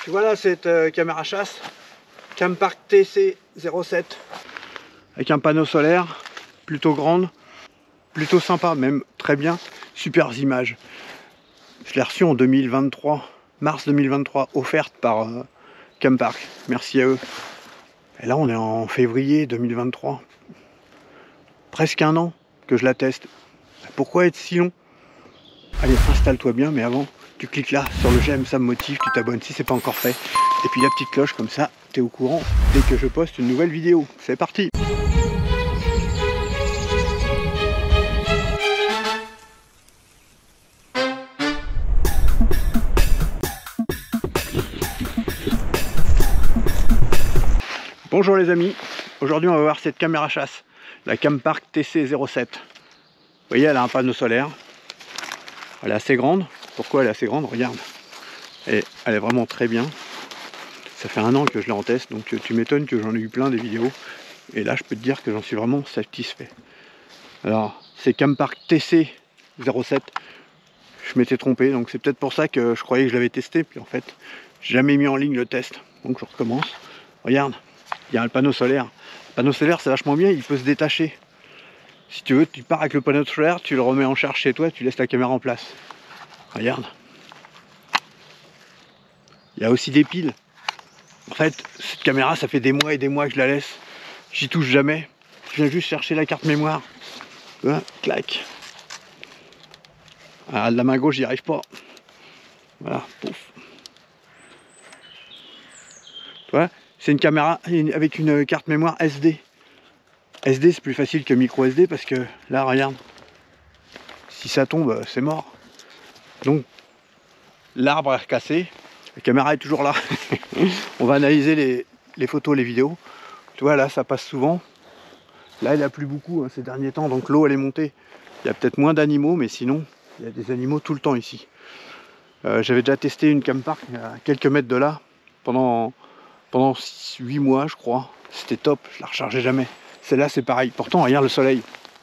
Puis voilà cette caméra chasse, Campark TC07, avec un panneau solaire, plutôt grande, plutôt sympa, même très bien, super images. Je l'ai reçue en 2023, mars 2023, offerte par Campark, merci à eux. Et là on est en février 2023, presque un an que je la teste. Pourquoi être si long? Allez, installe-toi bien, mais avant, tu cliques là sur le j'aime, ça me motive, tu t'abonnes si c'est pas encore fait. Et puis la petite cloche, comme ça, tu es au courant dès que je poste une nouvelle vidéo. C'est parti! Bonjour les amis, aujourd'hui on va voir cette caméra chasse, la Campark TC07. Vous voyez, elle a un panneau solaire, elle est assez grande. Pourquoi elle est assez grande? Regarde, et elle est vraiment très bien. Ça fait un an que je l'ai en test, donc tu m'étonnes que j'en ai eu plein des vidéos. Et là je peux te dire que j'en suis vraiment satisfait. Alors c'est Campark TC07, je m'étais trompé, donc c'est peut-être pour ça que je croyais que je l'avais testé, puis en fait j'ai jamais mis en ligne le test, donc je recommence. Regarde, il y a un panneau solaire. Le panneau solaire c'est vachement bien, il peut se détacher. Si tu veux, tu pars avec le panneau solaire, tu le remets en charge chez toi, tu laisses la caméra en place. Regarde. Il y a aussi des piles. En fait, cette caméra, ça fait des mois et des mois que je la laisse. J'y touche jamais. Je viens juste chercher la carte mémoire. Tu vois, clac. Ah, de la main gauche, j'y arrive pas. Voilà, pouf. Tu vois, c'est une caméra avec une carte mémoire SD. SD, c'est plus facile que micro SD parce que là, regarde. Si ça tombe, c'est mort. Donc, l'arbre est recassé. La caméra est toujours là. On va analyser les photos, les vidéos. Tu vois, là, ça passe souvent. Là, il n'y a plus beaucoup ces derniers temps, donc l'eau, elle est montée. Il y a peut-être moins d'animaux, mais sinon, il y a des animaux tout le temps ici. J'avais déjà testé une Campark à quelques mètres de là, pendant 8 mois, je crois. C'était top, je la rechargeais jamais. Celle-là, c'est pareil. Pourtant, regarde le soleil.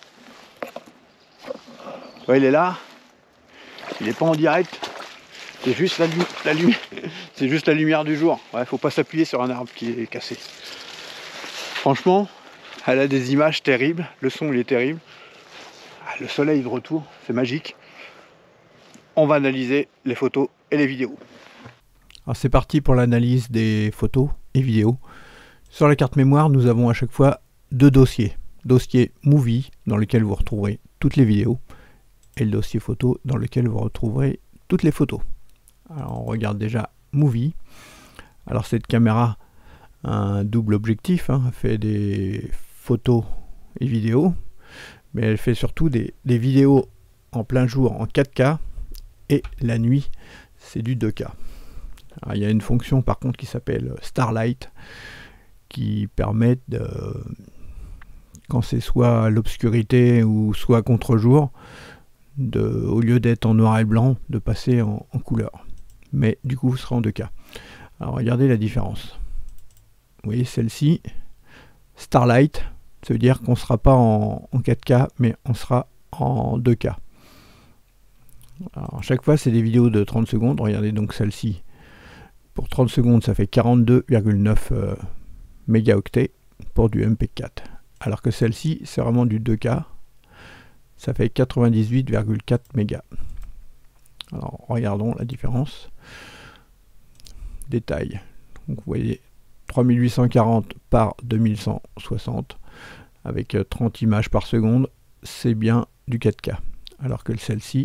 Tu vois, il est là. Il n'est pas en direct. C'est juste c'est juste la lumière du jour. Ouais, faut pas s'appuyer sur un arbre qui est cassé. Franchement, elle a des images terribles. Le son, il est terrible. Ah, le soleil de retour, c'est magique. On va analyser les photos et les vidéos. Alors c'est parti pour l'analyse des photos et vidéos. Sur la carte mémoire, nous avons à chaque fois deux dossiers. Dossier Movie, dans lequel vous retrouverez toutes les vidéos, et le dossier photo, dans lequel vous retrouverez toutes les photos. Alors on regarde déjà Movie. Alors cette caméra a un double objectif, elle fait des photos et vidéos, mais elle fait surtout des vidéos en plein jour en 4K et la nuit c'est du 2K. Alors, il y a une fonction par contre qui s'appelle Starlight qui permet de, quand c'est soit l'obscurité ou soit contre-jour, au lieu d'être en noir et blanc, de passer en couleur. Mais du coup, ce sera en 2K. Alors, regardez la différence. Vous voyez, celle-ci, Starlight, ça veut dire qu'on ne sera pas en 4K, mais on sera en 2K. Alors, à chaque fois, c'est des vidéos de 30 secondes. Regardez donc celle-ci. Pour 30 secondes, ça fait 42,9 mégaoctets pour du MP4. Alors que celle-ci, c'est vraiment du 2K. Ça fait 98,4 mégas. Alors, regardons la différence. Détail. Donc, vous voyez 3840 par 2160 avec 30 images par seconde. C'est bien du 4K. Alors que celle-ci,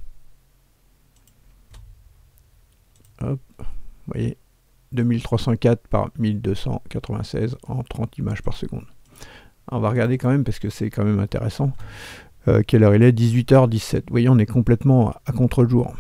hop, vous voyez, 2304 par 1296 en 30 images par seconde. Alors, on va regarder quand même parce que c'est quand même intéressant. Quelle heure il est? 18h17. Vous voyez, on est complètement à contre-jour.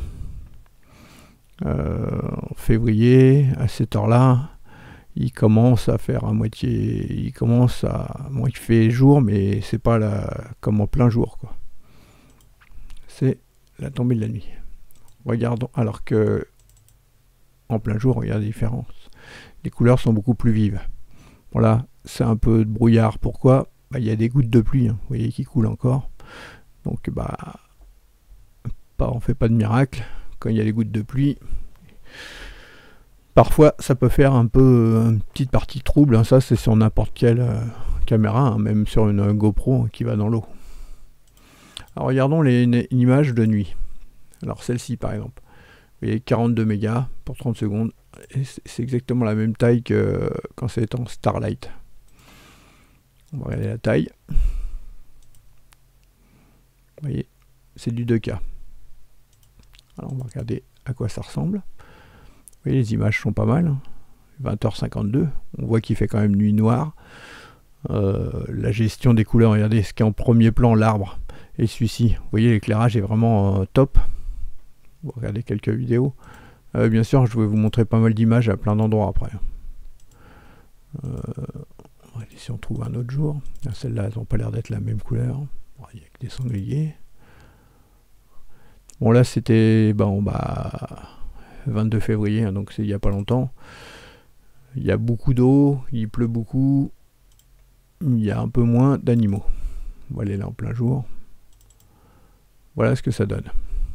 En février, à cette heure-là, il commence à faire à moitié. Bon, il fait jour, mais c'est pas comme en plein jour, quoi. C'est la tombée de la nuit. Regardons, alors que en plein jour, regardez la différence. Les couleurs sont beaucoup plus vives. Voilà, c'est un peu de brouillard. Pourquoi? Il y a des gouttes de pluie, vous voyez, qui coulent encore. Donc, on fait pas de miracle. Quand il y a les gouttes de pluie, Parfois ça peut faire un peu une petite partie trouble, hein. Ça c'est sur n'importe quelle caméra, hein, même sur une GoPro qui va dans l'eau. Alors regardons une image de nuit. Alors celle-ci par exemple. Vous voyez 42 mégas pour 30 secondes. C'est exactement la même taille que quand c'est en Starlight. On va regarder la taille. Vous voyez, c'est du 2K. Alors on va regarder à quoi ça ressemble. Vous voyez, les images sont pas mal. 20h52. On voit qu'il fait quand même nuit noire. La gestion des couleurs, regardez ce qui est en premier plan, l'arbre. Et celui-ci, vous voyez, l'éclairage est vraiment top. Vous regardez quelques vidéos. Bien sûr, je vais vous montrer pas mal d'images à plein d'endroits après. On va regarder si on trouve un autre jour. Celles-là, elles n'ont pas l'air d'être la même couleur. Bon, il n'y a que des sangliers. Bon, là, c'était 22 février, hein, donc c'est il n'y a pas longtemps. Il y a beaucoup d'eau, il pleut beaucoup. Il y a un peu moins d'animaux. On va aller là en plein jour. Voilà ce que ça donne.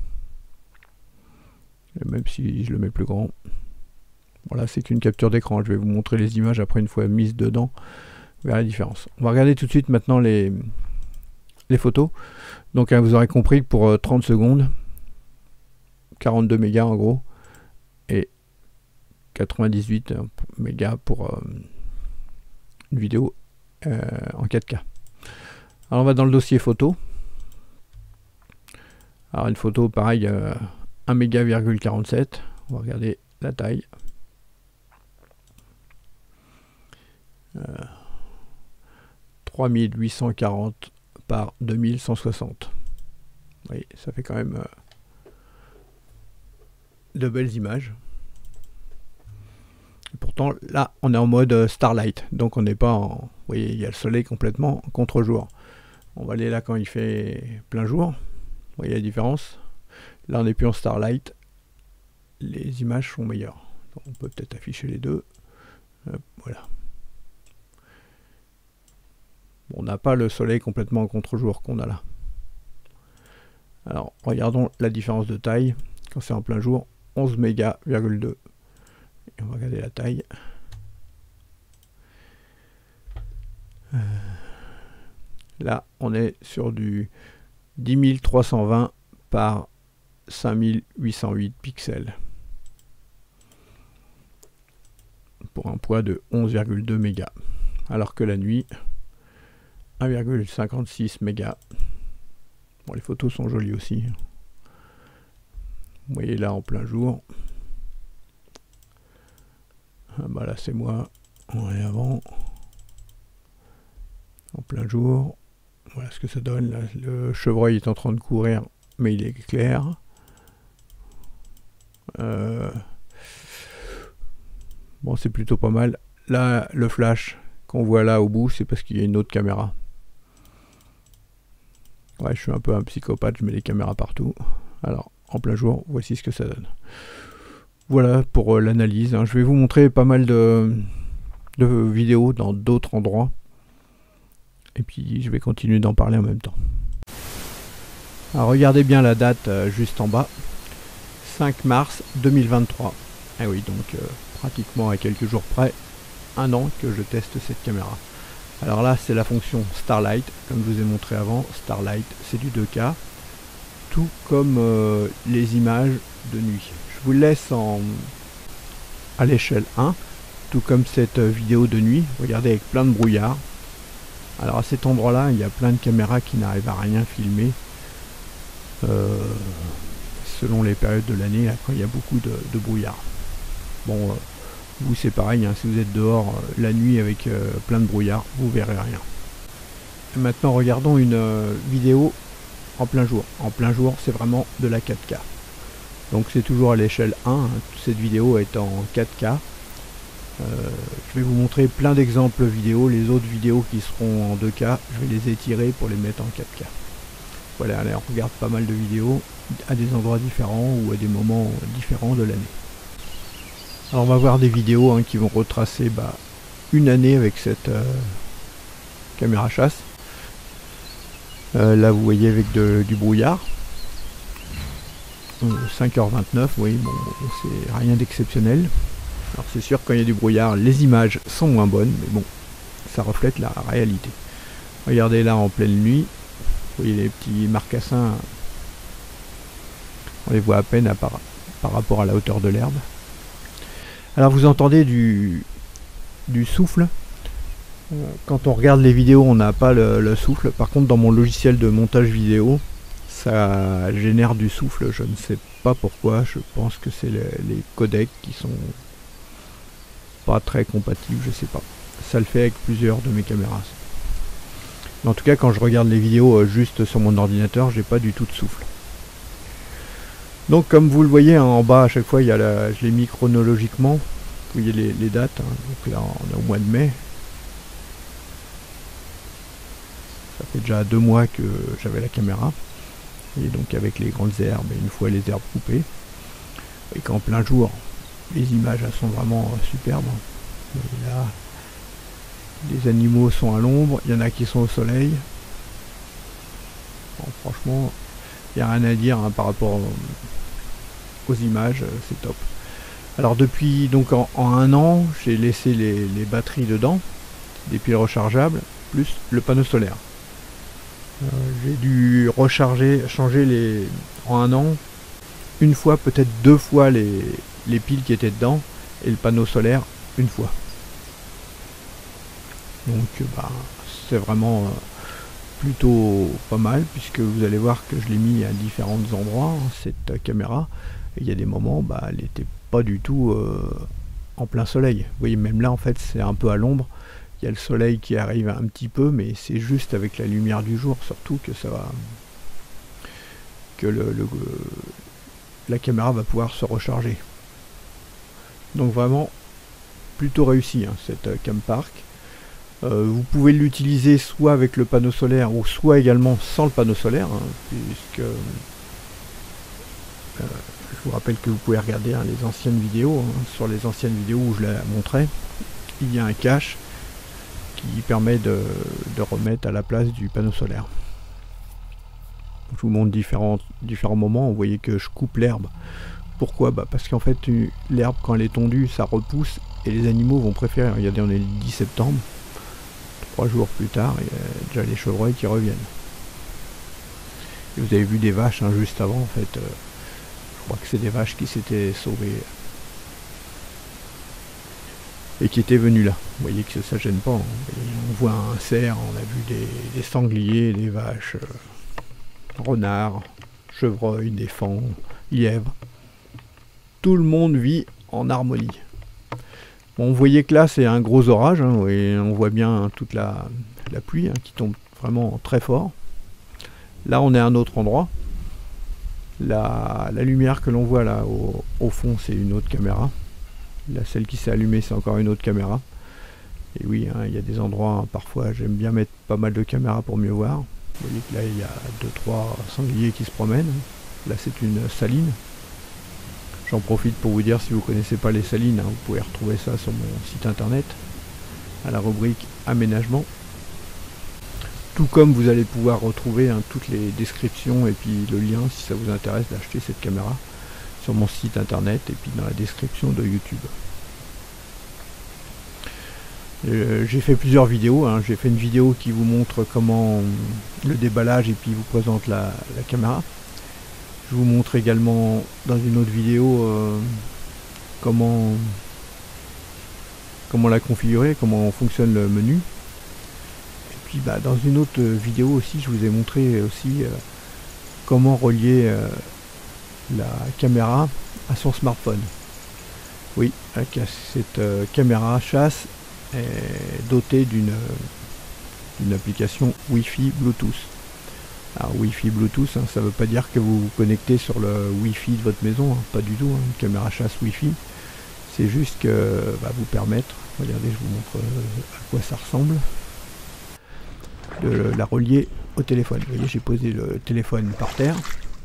Et même si je le mets plus grand. Voilà, c'est qu'une capture d'écran. Je vais vous montrer les images après une fois mises dedans. Vous verrez la différence. On va regarder tout de suite maintenant les photos. Donc vous aurez compris que pour 30 secondes, 42 mégas en gros, et 98 mégas pour une vidéo en 4K. Alors on va dans le dossier photo. Alors une photo pareil, 1 méga,47. On va regarder la taille. 3840 par 2160. Oui, ça fait quand même de belles images. Et pourtant, là, on est en mode Starlight. Donc, on n'est pas en... Vous voyez, il y a le soleil complètement contre-jour. On va aller là quand il fait plein jour. Vous voyez la différence? Là, on n'est plus en Starlight. Les images sont meilleures. Donc, on peut peut-être afficher les deux. Hop, voilà. Bon, on n'a pas le soleil complètement en contre-jour qu'on a là. Alors, regardons la différence de taille. Quand c'est en plein jour, 11 mégas,2. Et on va regarder la taille. Là, on est sur du 10 320 par 5808 pixels. Pour un poids de 11,2 mégas. Alors que la nuit, 1,56 mégas. Bon, les photos sont jolies aussi. Vous voyez là en plein jour. Ah bah là c'est moi. On est avant. En plein jour. Voilà ce que ça donne. Là, le chevreuil est en train de courir, mais il est clair. Bon, c'est plutôt pas mal. Là, le flash qu'on voit là au bout, c'est parce qu'il y a une autre caméra. Ouais, je suis un peu un psychopathe, je mets les caméras partout. Alors, en plein jour, voici ce que ça donne. Voilà pour l'analyse. Hein. Je vais vous montrer pas mal de vidéos dans d'autres endroits. Et puis, je vais continuer d'en parler en même temps. Alors, regardez bien la date juste en bas. 5 mars 2023. Ah oui, donc pratiquement à quelques jours près, un an que je teste cette caméra. Alors là, c'est la fonction Starlight, comme je vous ai montré avant. Starlight, c'est du 2K, tout comme les images de nuit. Je vous laisse à l'échelle 1, tout comme cette vidéo de nuit. Regardez, avec plein de brouillard. Alors à cet endroit-là, il y a plein de caméras qui n'arrivent à rien filmer. Selon les périodes de l'année, quand il y a beaucoup de brouillard. Bon, vous c'est pareil, hein, si vous êtes dehors la nuit avec plein de brouillard, vous verrez rien. Et maintenant, regardons une vidéo en plein jour. En plein jour, c'est vraiment de la 4K. Donc c'est toujours à l'échelle 1, hein, cette vidéo est en 4K. Je vais vous montrer plein d'exemples vidéo. Les autres vidéos qui seront en 2K, je vais les étirer pour les mettre en 4K. Voilà, allez, on regarde pas mal de vidéos à des endroits différents ou à des moments différents de l'année. Alors on va voir des vidéos hein, qui vont retracer une année avec cette caméra chasse. Là vous voyez avec du brouillard. 5h29, oui, bon, c'est rien d'exceptionnel. Alors c'est sûr, quand il y a du brouillard, les images sont moins bonnes, mais bon, ça reflète la réalité. Regardez là en pleine nuit, vous voyez les petits marcassins, on les voit à peine par rapport à la hauteur de l'herbe. Alors vous entendez du souffle. Quand on regarde les vidéos, on n'a pas le souffle. Par contre, dans mon logiciel de montage vidéo, ça génère du souffle. Je ne sais pas pourquoi. Je pense que c'est les codecs qui sont pas très compatibles. Je sais pas. Ça le fait avec plusieurs de mes caméras. Mais en tout cas, quand je regarde les vidéos juste sur mon ordinateur, j'ai pas du tout de souffle. Donc, comme vous le voyez, hein, en bas à chaque fois, il y a je l'ai mis chronologiquement. Vous voyez les dates. Hein. Donc là, on est au mois de mai. Ça fait déjà 2 mois que j'avais la caméra. Et donc avec les grandes herbes, et une fois les herbes coupées. Et qu'en plein jour, les images elles sont vraiment superbes. Et là, les animaux sont à l'ombre, il y en a qui sont au soleil. Bon, franchement, il n'y a rien à dire hein, par rapport aux images, c'est top. Alors depuis donc en 1 an, j'ai laissé les batteries dedans, des piles rechargeables, plus le panneau solaire. J'ai dû changer en 1 an, une fois, peut-être 2 fois les piles qui étaient dedans, et le panneau solaire, une fois. Donc bah, c'est vraiment plutôt pas mal, puisque vous allez voir que je l'ai mis à différents endroits, hein, cette caméra, et il y a des moments, bah, elle n'était pas du tout en plein soleil. Vous voyez, même là, en fait, c'est un peu à l'ombre. Il y a le soleil qui arrive un petit peu, mais c'est juste avec la lumière du jour, surtout que ça va, que la caméra va pouvoir se recharger. Donc vraiment plutôt réussi hein, cette Campark. Vous pouvez l'utiliser soit avec le panneau solaire ou soit également sans le panneau solaire, hein, puisque je vous rappelle que vous pouvez regarder hein, les anciennes vidéos. Hein, sur les anciennes vidéos où je la montrais, il y a un cache qui permet de remettre à la place du panneau solaire. Je vous montre différents moments. Vous voyez que je coupe l'herbe. Pourquoi? Parce qu'en fait l'herbe quand elle est tondue ça repousse et les animaux vont préférer. Regardez, on est le 10 septembre, 3 jours plus tard, il y a déjà les chevreuils qui reviennent. Et vous avez vu des vaches hein, juste avant en fait. Je crois que c'est des vaches qui s'étaient sauvées et qui étaient venus là. Vous voyez que ça gêne pas. Hein. On voit un cerf, on a vu des sangliers, des vaches, renards, chevreuils, des faons, lièvres. Tout le monde vit en harmonie. Bon, vous voyez que là c'est un gros orage, hein, et on voit bien toute la pluie hein, qui tombe vraiment très fort. Là on est à un autre endroit. La lumière que l'on voit là au fond c'est une autre caméra. Là, celle qui s'est allumée, c'est encore une autre caméra. Et oui, hein, il y a des endroits, hein, parfois, j'aime bien mettre pas mal de caméras pour mieux voir. Vous voyez que là, il y a 2-3 sangliers qui se promènent. Là, c'est une saline. J'en profite pour vous dire, si vous ne connaissez pas les salines, hein, vous pouvez retrouver ça sur mon site internet, à la rubrique aménagement. Tout comme vous allez pouvoir retrouver hein, toutes les descriptions et puis le lien, si ça vous intéresse d'acheter cette caméra, sur mon site internet et puis dans la description de YouTube. J'ai fait plusieurs vidéos, hein. J'ai fait une vidéo qui vous montre comment le déballage et puis vous présente la caméra. Je vous montre également dans une autre vidéo comment la configurer, comment fonctionne le menu. Et puis bah, dans une autre vidéo aussi, je vous ai montré aussi comment relier la caméra à son smartphone. Oui, cette caméra chasse est dotée d'une application Wi-Fi Bluetooth. Alors Wi-Fi Bluetooth, hein, ça ne veut pas dire que vous vous connectez sur le Wi-Fi de votre maison, hein, pas du tout. Hein, une caméra chasse Wi-Fi, c'est juste que va vous permettre, regardez, je vous montre à quoi ça ressemble, de la relier au téléphone. Vous voyez, j'ai posé le téléphone par terre.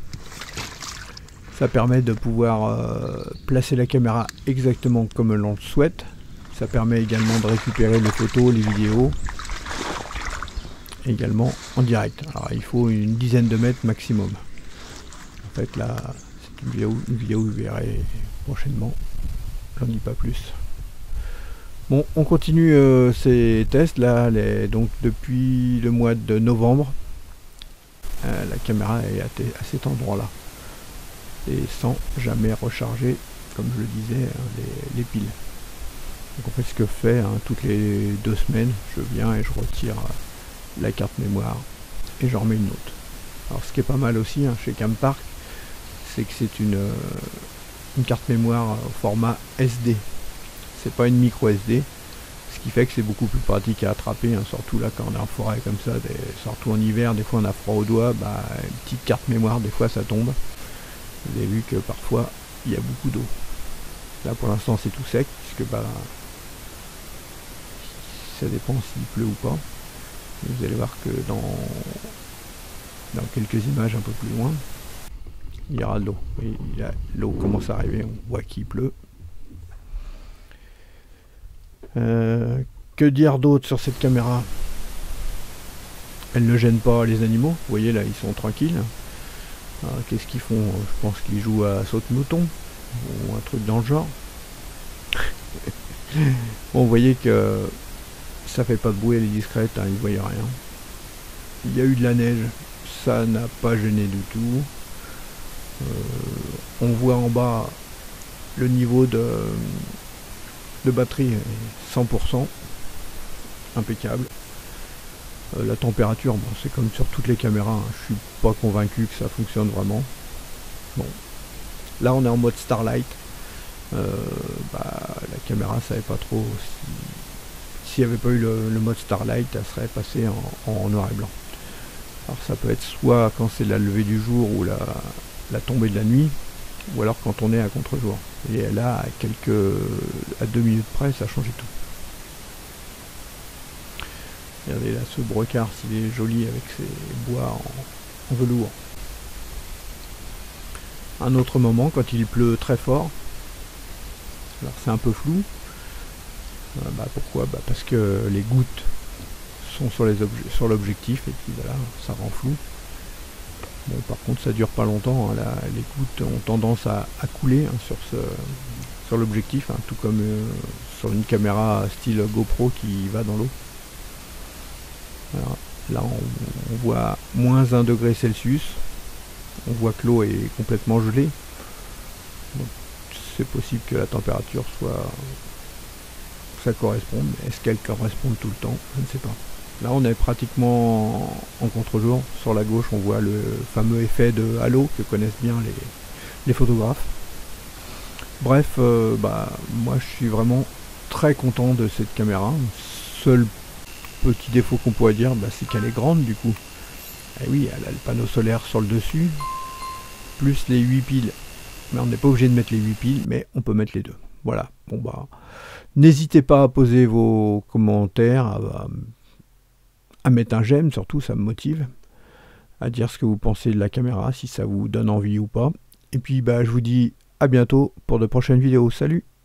Ça permet de pouvoir placer la caméra exactement comme l'on le souhaite. Ça permet également de récupérer les photos, les vidéos, également en direct. Alors il faut une dizaine de mètres maximum. En fait là, c'est une vidéo que vous verrez prochainement. J'en dis pas plus. Bon, on continue ces tests là, donc depuis le mois de novembre, la caméra est à cet endroit là, et sans jamais recharger, comme je le disais, les piles. Donc en fait ce que je fais, toutes les 2 semaines, je viens et je retire la carte mémoire et j'en remets une autre. Alors ce qui est pas mal aussi chez Campark, c'est que c'est une carte mémoire au format SD. C'est pas une micro SD, ce qui fait que c'est beaucoup plus pratique à attraper, surtout là quand on est en forêt comme ça, surtout en hiver, des fois on a froid aux doigts, une petite carte mémoire, des fois ça tombe. Vous avez vu que parfois il y a beaucoup d'eau. Là pour l'instant c'est tout sec, puisque ça dépend s'il pleut ou pas. Et vous allez voir que dans quelques images un peu plus loin, il y aura de l'eau. L'eau commence à arriver, on voit qu'il pleut. Que dire d'autre sur cette caméra? Elle ne gêne pas les animaux. Vous voyez là, ils sont tranquilles. Qu'est-ce qu'ils font? Je pense qu'ils jouent à saute-mouton ou un truc dans le genre. Bon, vous voyez que ça fait pas de bruit, elle est discrète, ils ne voient rien. Il y a eu de la neige, ça n'a pas gêné du tout. On voit en bas le niveau de batterie est 100%, impeccable. La température, c'est comme sur toutes les caméras, je suis pas convaincu que ça fonctionne vraiment. Bon, là on est en mode Starlight. La caméra savait pas trop s'il n'y avait pas eu le mode Starlight, elle serait passée en noir et blanc. Alors ça peut être soit quand c'est la levée du jour ou la tombée de la nuit, ou alors quand on est à contre-jour. Et là, à 2 minutes près, ça a changé tout. Regardez là, ce brocard, s'il est joli avec ses bois en velours. Un autre moment, quand il pleut très fort, alors c'est un peu flou. Pourquoi? Parce que les gouttes sont sur l'objectif et puis voilà, ça rend flou. Bon, par contre ça dure pas longtemps, les gouttes ont tendance à couler sur l'objectif, tout comme sur une caméra style GoPro qui va dans l'eau. Là on voit moins 1 degré Celsius, on voit que l'eau est complètement gelée. C'est possible que la température ça corresponde, mais est-ce qu'elle correspond tout le temps? Je ne sais pas. Là on est pratiquement en contre-jour. Sur la gauche on voit le fameux effet de halo que connaissent bien les photographes. Bref, moi je suis vraiment très content de cette caméra. Seul petit défaut qu'on pourrait dire, c'est qu'elle est grande du coup. Et oui, elle a le panneau solaire sur le dessus, plus les 8 piles. Mais on n'est pas obligé de mettre les 8 piles, mais on peut mettre les deux. Voilà, n'hésitez pas à poser vos commentaires, à mettre un j'aime, surtout ça me motive, à dire ce que vous pensez de la caméra, si ça vous donne envie ou pas. Et puis je vous dis à bientôt pour de prochaines vidéos. Salut!